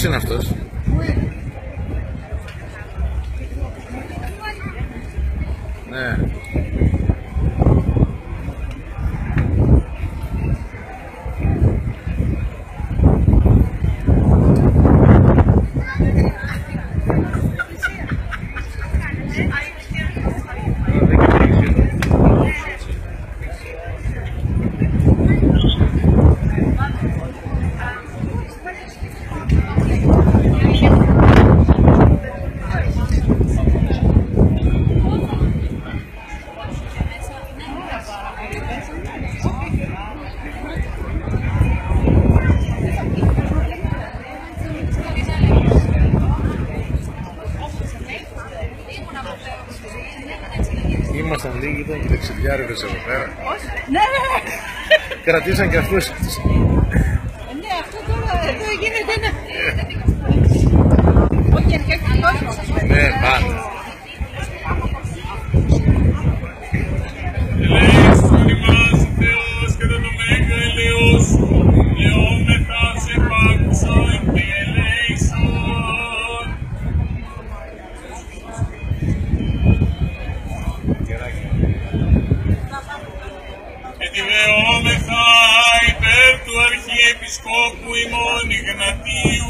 είναι αυτός? Ναι. Ήμασταν λίγοι, ήταν και δεξιδιάριδες εδώ πέρα. Ναι! Κρατήσαν και αυτούς. Ναι, αυτό τώρα εδώ γίνεται ένα... Όχι, αρχικά κόσμος. Ναι, πάντα. Ελέησον ημάς Θεός κατά το μέγα ελεός σου, λεόμεθα σε πάξον και ελέησον. Ετιβεόμεθα υπέρ του Αρχιεπισκόπου ημών Ιγνατίου